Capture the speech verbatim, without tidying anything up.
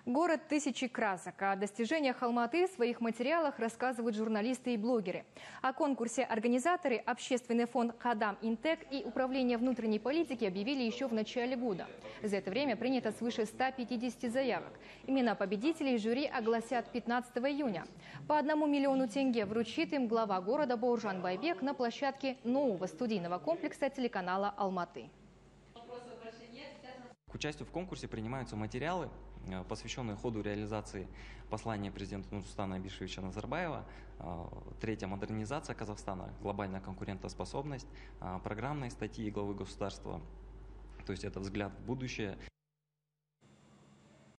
Город тысячи красок. О достижениях Алматы в своих материалах рассказывают журналисты и блогеры. О конкурсе организаторы, общественный фонд «Кадам Интек» и Управление внутренней политики объявили еще в начале года. За это время принято свыше ста пятидесяти заявок. Имена победителей жюри огласят пятнадцатого июня. По одному миллиону тенге вручит им глава города Бауыржан Байбек на площадке нового студийного комплекса телеканала «Алматы». К участию в конкурсе принимаются материалы, посвященные ходу реализации послания президента Нурсултана Абишевича Назарбаева, третья модернизация Казахстана, глобальная конкурентоспособность, программные статьи главы государства, то есть это взгляд в будущее.